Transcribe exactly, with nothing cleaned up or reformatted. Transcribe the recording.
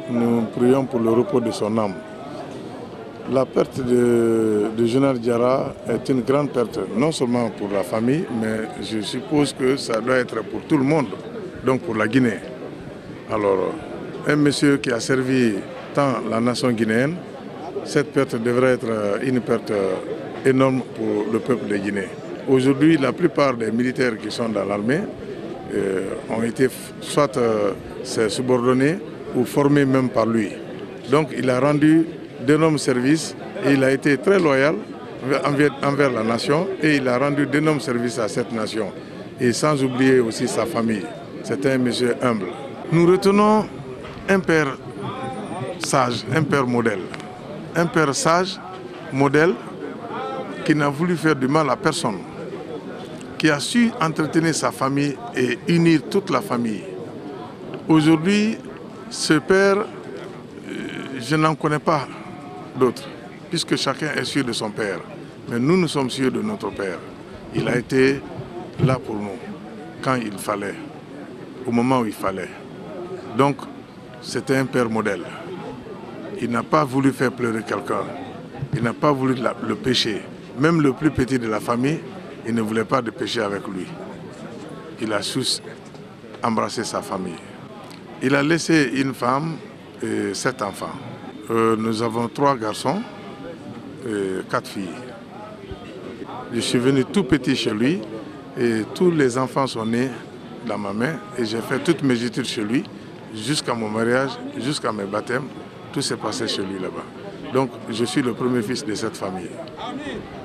nous prions pour le repos de son âme. La perte de, de Général Diarra est une grande perte, non seulement pour la famille, mais je suppose que ça doit être pour tout le monde, donc pour la Guinée. Alors, un monsieur qui a servi tant la nation guinéenne, cette perte devrait être une perte énorme pour le peuple de Guinée. Aujourd'hui, la plupart des militaires qui sont dans l'armée euh, ont été soit euh, subordonnés ou formés même par lui. Donc il a rendu d'énormes services et il a été très loyal envers, envers la nation et il a rendu d'énormes services à cette nation. Et sans oublier aussi sa famille. C'était un monsieur humble. Nous retenons un père sage, un père modèle. Un père sage, modèle, qui n'a voulu faire du mal à personne, qui a su entretenir sa famille et unir toute la famille. Aujourd'hui, ce père, je n'en connais pas d'autres, puisque chacun est sûr de son père. Mais nous, nous sommes sûrs de notre père. Il a été là pour nous, quand il fallait, au moment où il fallait. Donc, c'était un père modèle. Il n'a pas voulu faire pleurer quelqu'un. Il n'a pas voulu le pécher. Même le plus petit de la famille, il ne voulait pas de pécher avec lui. Il a su embrasser sa famille. Il a laissé une femme et sept enfants. Euh, nous avons trois garçons et quatre filles. Je suis venu tout petit chez lui et tous les enfants sont nés dans ma main et j'ai fait toutes mes études chez lui jusqu'à mon mariage, jusqu'à mes baptêmes. Tout s'est passé chez lui là-bas. Donc je suis le premier fils de cette famille.